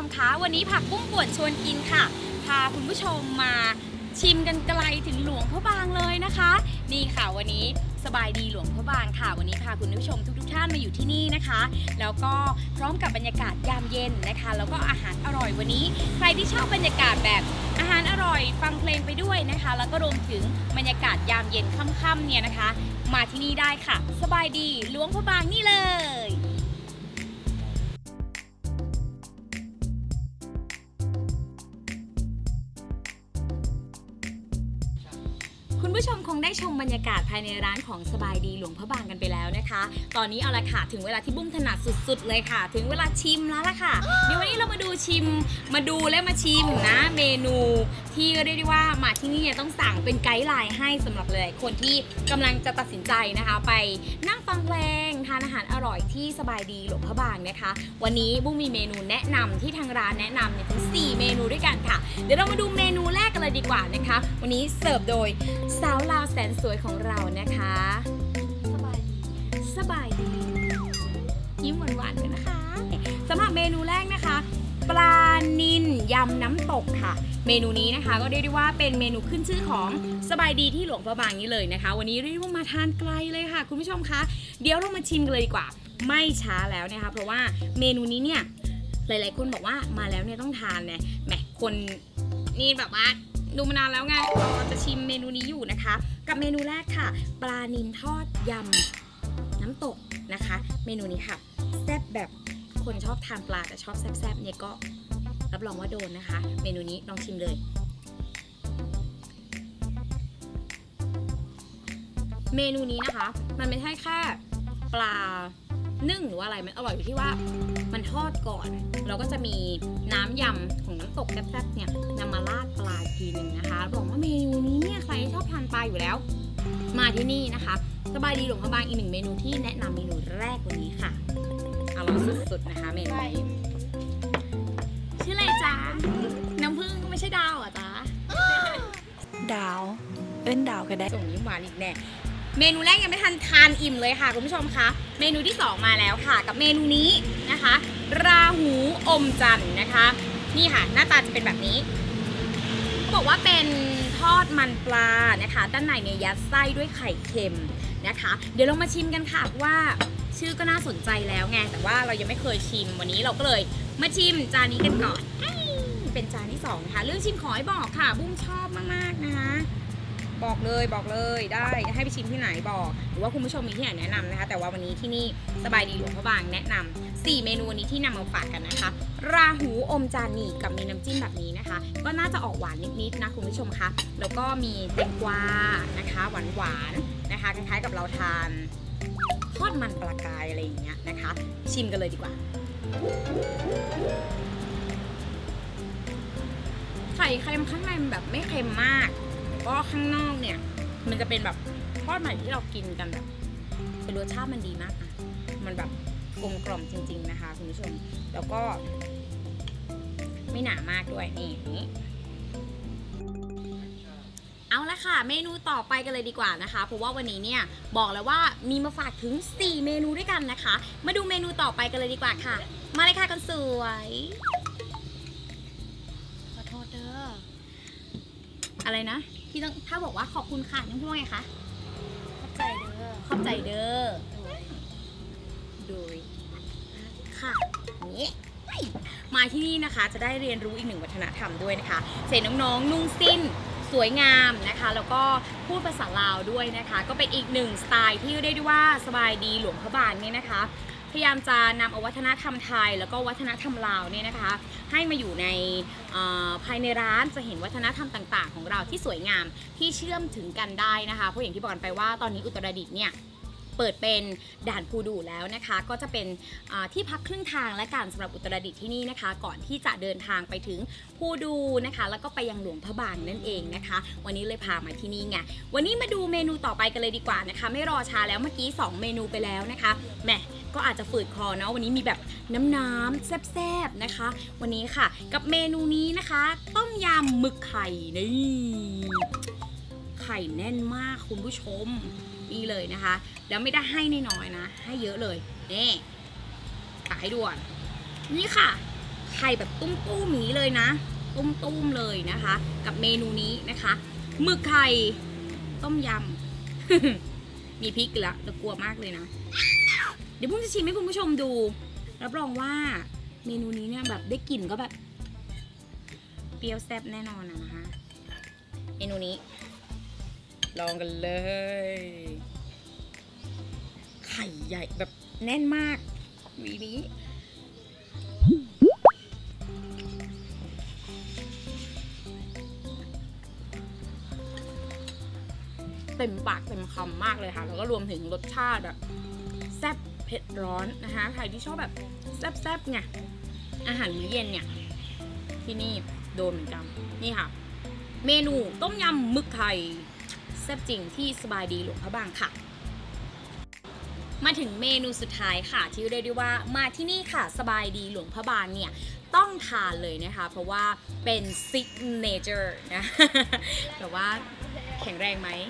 คะวันนี้ผักบุ้งป่วนชวนกินค่ะพาคุณผู้ชมมาชิมกันไกลถึงหลวงพระบางเลยนะคะนี่ค่ะวันนี้สบายดีหลวงพระบางค่ะวันนี้พาคุณผู้ชมทุกท่านมาอยู่ที่นี่นะคะแล้วก็พร้อมกับบรรยากาศยามเย็นนะคะแล้วก็อาหารอร่อยวันนี้ใครที่ชอบบรรยากาศแบบอาหารอร่อยฟังเพลงไปด้วยนะคะแล้วก็รวมถึงบรรยากาศยามเย็นค่ำๆเนี่ยนะคะมาที่นี่ได้ค่ะสบายดีหลวงพระบางนี่เลยคุณผู้ชมคงได้ชมบรรยากาศภายในร้านของสบายดีหลวงพระบางกันไปแล้วนะคะตอนนี้เอาละค่ะถึงเวลาที่บุ้งถนัดสุดๆเลยค่ะถึงเวลาชิมแล้วล่ะค่ะเดี๋ยววันนี้เรามาดูและมาชิมนะเมนูที่เรียกได้ว่ามาที่นี่ต้องสั่งเป็นไกด์ไลน์ให้สำหรับเลยคนที่กำลังจะตัดสินใจนะคะไปนั่งฟังเพลงทานอาหารอร่อยที่สบายดีหลวงพระบางนะคะวันนี้บุ้งมีเมนูแนะนำที่ทางร้านแนะนำเนี่ยถึง4เมนูด้วยกันค่ะเดี๋ยวเรามาดูเมนูแรกกันเลยดีกว่านะคะวันนี้เสิร์ฟโดยสาวลาวแสนสวยของเรานะคะสบายดียิ้มหวานๆเลยนะคะสำหรับเมนูแรกนะคะปลานิลยำน้ำตกค่ะเมนูนี้นะคะก็เรียกได้ว่าเป็นเมนูขึ้นชื่อของสบายดีที่หลวงพระบางนี้เลยนะคะวันนี้เรียกว่ามาทานไกลเลยค่ะคุณผู้ชมคะเดี๋ยวเรามาชิมกันเลยดีกว่าไม่ช้าแล้วนะคะเพราะว่าเมนูนี้เนี่ยหลายๆคนบอกว่ามาแล้วเนี่ยต้องทานเนี่ยแหมคนนี่แบบว่าดูมานานแล้วไงเราจะชิมเมนูนี้อยู่นะคะกับเมนูแรกค่ะปลานิลทอดยำน้ำตกนะคะเมนูนี้ค่ะแซ่บแบบคนชอบทานปลาแต่ชอบแซ่บๆเนี่ยก็รับรองว่าโดนนะคะเมนูนี้ลองชิมเลยเมนูนี้นะคะมันไม่ใช่แค่ปลานึ่งหรือว่าอะไรมันอร่อยอยู่ที่ว่ามันทอดก่อนเราก็จะมีน้ำยำของน้ำตกแซ่บๆเนี่ยนำมาราดปลาทีหนึ่งนะคะบอกว่าเมนูนี้เนี่ยใครชอบทานปลาอยู่แล้วมาที่นี่นะคะสบายดีหลวงพระบางอีกหนึ่งเมนูที่แนะนำเมนูแรกวันนี้ค่ะอร่อยสุดๆนะคะเมนูนี้ชื่ออะไรจ๊ะน้ำผึ้งไม่ใช่ดาวอ่ะจ๊ะดาวดาวก็ได้ส่งยิ้มหวานอีกแน่เมนูแรกยังไม่ทันทานอิ่มเลยค่ะคุณผู้ชมคะเมนูที่2มาแล้วค่ะกับเมนูนี้นะคะราหูอมจันทร์นะคะนี่ค่ะหน้าตาจะเป็นแบบนี้บอกว่าเป็นทอดมันปลานะคะด้านในเนี่ยยัดไส้ด้วยไข่เค็มนะคะเดี๋ยวเรามาชิมกันค่ะว่าชื่อก็น่าสนใจแล้วไงแต่ว่าเรายังไม่เคยชิมวันนี้เราก็เลยมาชิมจานนี้กันก่อนเป็นจานที่2นะคะเรื่องชิมขอให้บอกค่ะบุ้งชอบมากๆนะคะบอกเลยได้ให้ไปชิมที่ไหนบอกหรือว่าคุณผู้ชมมีที่ไหนแนะนำนะคะแต่ว่าวันนี้ที่นี่สบายดีหลวงพระบางแนะนำ4เมนูวันนี้ที่นำมาฝากกันนะคะราหูอมจานนี่กับมีน้ำจิ้มแบบนี้นะคะก็น่าจะออกหวานนิดๆนะคุณผู้ชมคะแล้วก็มีแตงกวานะคะหวานๆนะคะคล้ายๆกับเราทานทอดมันปลากายอะไรอย่างเงี้ยนะคะชิมกันเลยดีกว่าไข่เค็มข้างในมันแบบไม่เค็มมากก็ข้างนอกเนี่ยมันจะเป็นแบบทอดใหม่ที่เรากินกันแบบเป็นรสชาติมันดีมากนะมันแบบกลมกล่อมจริงๆนะคะคุณผู้ชมแล้วก็ไม่หนามากด้วยนี่เอาละค่ะเมนูต่อไปกันเลยดีกว่านะคะเพราะว่าวันนี้เนี่ยบอกแล้วว่ามีมาฝากถึง4เมนูด้วยกันนะคะมาดูเมนูต่อไปกันเลยดีกว่าค่ะมาเลยค่ะคนสวยขอโทษเด้ออะไรนะที่ต้องถ้าบอกว่าขอบคุณค่ะต้องพูดว่าไงคะขอบใจเด้อโดยค่ะนี่มาที่นี่นะคะจะได้เรียนรู้อีกหนึ่งวัฒนธรรมด้วยนะคะเห็นน้องๆนุ่งสิ้นสวยงามนะคะแล้วก็พูดภาษาลาวด้วยนะคะก็เป็นอีกหนึ่งสไตล์ที่เรียกได้ว่าสบายดีหลวงพระบางเนี่ยนะคะพยายามจะนำเอาวัฒนธรรมไทยแล้วก็วัฒนธรรมลาวเนี่ยนะคะให้มาอยู่ในภายในร้านจะเห็นวัฒนธรรมต่างๆของเราที่สวยงามที่เชื่อมถึงกันได้นะคะเพราะอย่างที่บอกกันไปว่าตอนนี้อุตรดิตถ์เนี่ยเปิดเป็นด่านภูดูแล้วนะคะก็จะเป็นที่พักครึ่งทางและการสำหรับอุตรดิตถ์ที่นี่นะคะก่อนที่จะเดินทางไปถึงภูดูนะคะแล้วก็ไปยังหลวงพระบางนั่นเองนะคะวันนี้เลยพามาที่นี่ไงวันนี้มาดูเมนูต่อไปกันเลยดีกว่านะคะไม่รอช้าแล้วเมื่อกี้2เมนูไปแล้วนะคะแหมก็อาจจะฝืดคอเนาะวันนี้มีแบบน้ำแซ่บๆนะคะวันนี้ค่ะกับเมนูนี้นะคะต้มยำหมึกไข่นี่ไข่แน่นมากคุณผู้ชมนี่เลยนะคะแล้วไม่ได้ให้น้อยๆนะให้เยอะเลยนี่ตักให้ด่วนนี่ค่ะไไข่แบบตุ้มๆอย่างนี้เลยนะตุ้มๆเลยนะคะ กับเมนูนี้นะคะหมึกไข่ต้มยำ มีพริกแล้วเรากลัวมากเลยนะเดี๋ยวพุ่งจะชิมให้คุณผู้ชมดูรับรองว่าเมนูนี้เนี่ยแบบได้กลิ่นก็แบบเปรี้ยวแซ่บแน่นอนนะคะเมนูนี้ลองกันเลยไข่ใหญ่แบบแน่นมากวีนี้เต็มปากเต็มคำมากเลยค่ะแล้วก็รวมถึงรสชาติแบบแซ่บเผ็ดร้อนนะคะใครที่ชอบแบบแซ่บๆเนี่ยอาหารมื้อเย็นเนี่ยที่นี่โดนเหมือนกันนี่ค่ะเมนูต้มยำหมึกไข่แซ่บจริงที่สบายดีหลวงพระบางค่ะมาถึงเมนูสุดท้ายค่ะที่เรียกได้ว่ามาที่นี่ค่ะสบายดีหลวงพระบางเนี่ยต้องทานเลยนะคะเพราะว่าเป็นซิกเนเจอร์นะ แต่ว่าแข็งแรงไหม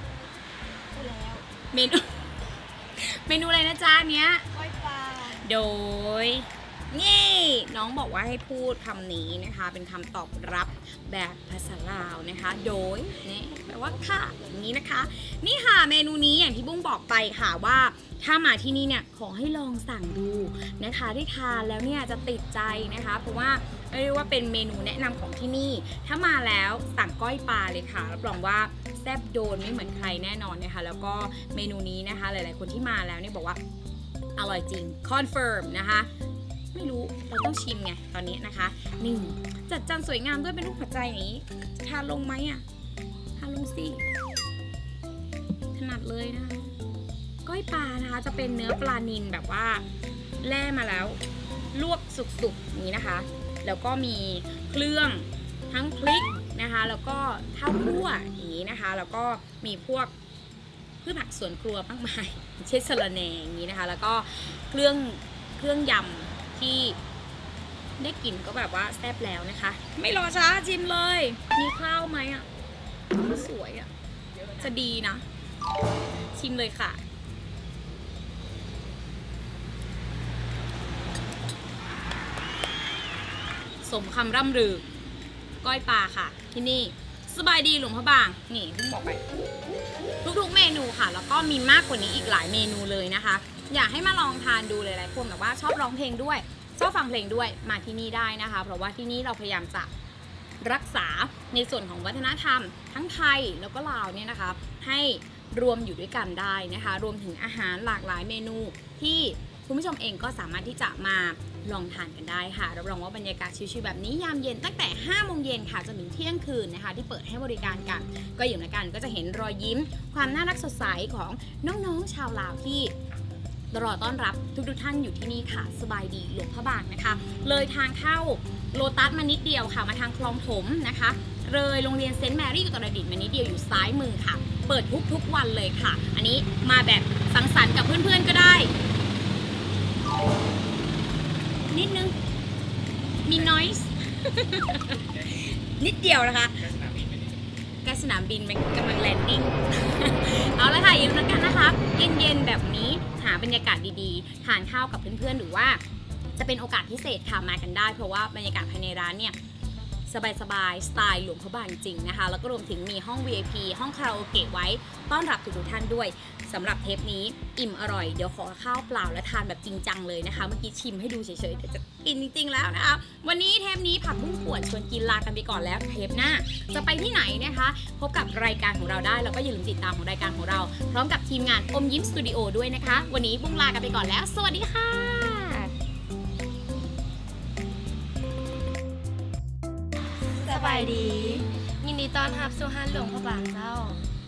เมนู เมนูอะไรนะจ๊ะเนี้ยก้อยปลาโดยนี่น้องบอกว่าให้พูดคำนี้นะคะเป็นคำตอบรับแบบภาษาลาวนะคะโดยนี่แปลว่าค่ะอย่างนี้นะคะนี่ค่ะเมนูนี้อย่างที่บุ้งบอกไปค่ะว่าถ้ามาที่นี่เนี่ยขอให้ลองสั่งดูนะคะที่ทานแล้วเนี่ยจะติดใจนะคะเพราะว่าเรียกว่าเป็นเมนูแนะนำของที่นี่ถ้ามาแล้วสั่งก้อยปลาเลยค่ะรับรองว่าแซ่บโดนไม่เหมือนใครแน่นอนนะคะแล้วก็เมนูนี้นะคะหลายๆคนที่มาแล้วเนี่ยบอกว่าอร่อยจริงคอนเฟิร์มนะคะไม่รู้เราต้องชิมไงตอนนี้นะคะนี่จัดจานสวยงามด้วยเป็นรูปหัวใจอย่างนี้ทานลงไหมอ่ะทานลงสิถนัดเลยนะคะก้อยปลานะคะจะเป็นเนื้อปลานิลแบบว่าแล่มาแล้วลวกสุกๆอย่างนี้นะคะแล้วก็มีเครื่องทั้งพริกนะคะแล้วก็ข้าวคั่วอย่างนี้นะคะแล้วก็มีพวกพืชผักสวนครัวมากมายเช่นสะระแหน่อย่างนี้นะคะแล้วก็เครื่องยำที่ได้กลิ่นก็แบบว่าแซ่บแล้วนะคะไม่รอช้าชิมเลยมีข้าวไหมอ่ะสวยอ่ะจะดีนะชิมเลยค่ะสมคำร่ำลือก้อยปลาค่ะที่นี่สบายดีหลวงพระบางนี่เพิ่งบอกไปทุกๆเมนูค่ะแล้วก็มีมากกว่านี้อีกหลายเมนูเลยนะคะอยากให้มาลองทานดูหลายๆคนแบบว่าชอบร้องเพลงด้วยชอบฟังเพลงด้วยมาที่นี่ได้นะคะเพราะว่าที่นี่เราพยายามจะรักษาในส่วนของวัฒนธรรมทั้งไทยแล้วก็ลาวเนี่ยนะคะให้รวมอยู่ด้วยกันได้นะคะรวมถึงอาหารหลากหลายเมนูที่คุณผู้ชมเองก็สามารถที่จะมาลองทานกันได้ค่ะรับรองว่าบรรยากาศชิลๆแบบนี้ยามเย็นตั้งแต่5 โมงเย็นค่ะจนถึงเที่ยงคืนนะคะที่เปิดให้บริการกันก็อย่างนั้นกันก็จะเห็นรอยยิ้มความน่ารักสดใสของน้องๆชาวลาวที่รอต้อนรับทุกท่านอยู่ที่นี่ค่ะสบายดีหลวงพระบางนะคะเลยทางเข้าโลตัสมานิดเดียวค่ะมาทางคลองถมนะคะเลยโรงเรียนเซนต์แมรี่อุตรดิตถ์มานิดเดียวอยู่ซ้ายมือค่ะเปิดทุกวันเลยค่ะอันนี้มาแบบสังสรรค์กับเพื่อนๆก็ได้นิดนึงมีนอยส์ นิดเดียวนะคะใกล้สนามบินมันกำลังแลนดิ้ง เอาละค่ะอย่าลืมกันนะคะเย็นๆแบบนี้หาบรรยากาศดีๆทานข้าวกับเพื่อนๆหรือว่าจะเป็นโอกาสพิเศษค่ะมากันได้เพราะว่าบรรยากาศภายในร้านเนี่ยสบายๆสไตล์หลวงพระบางจริงนะคะแล้วก็รวมถึงมีห้อง VIP ห้องคาราโอเกะไว้ต้อนรับทุกท่านด้วยสำหรับเทปนี้อิ่มอร่อยเดี๋ยวขอข้าวเปล่าและทานแบบจริงจังเลยนะคะเมื่อกี้ชิมให้ดูเฉยๆแต่จะกินจริงๆแล้วนะคะวันนี้เทปนี้ผักบุ้งป่วนชวนกินลากันไปก่อนแล้วเทปหน้าจะไปที่ไหนนะคะพบกับรายการของเราได้แล้วก็อย่าลืมติดตามของรายการของเราพร้อมกับทีมงานอมยิ้มสตูดิโอด้วยนะคะวันนี้บุ้งลากันไปก่อนแล้วสวัสดีค่ะสบายดียินดีต้อนรับสู่ห้านหลวงพระบางเจ้า